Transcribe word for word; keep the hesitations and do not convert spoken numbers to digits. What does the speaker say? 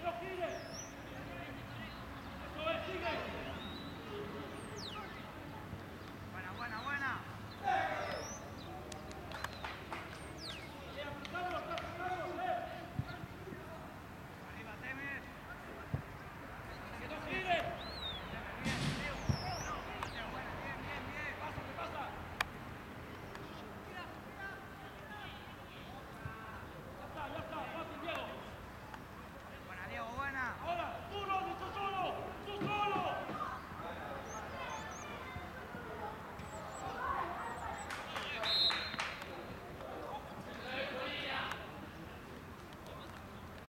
Buena, buena, buena. Arriba, Temer. ¡Que no gire! Bien, Mateo. Mateo, buena, bien, bien, bien. ¡Pasa, que pasa! Ya está, ya está, fácil, Diego. Buena, Diego, buena. Ahora, tú, Ronnie, tú solo, tú solo.